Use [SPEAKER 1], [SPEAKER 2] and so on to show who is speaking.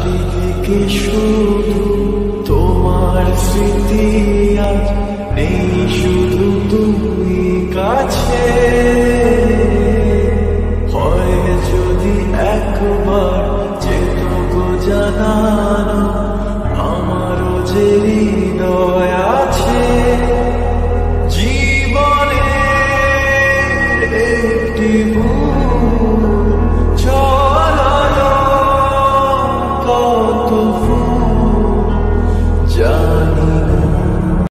[SPEAKER 1] চারিদিকে শুধু তোমার স্মৃতি, আজ নেই শুধু তুমি কাছে। হয় যদি একবার যেত গো জানানো আমারও যে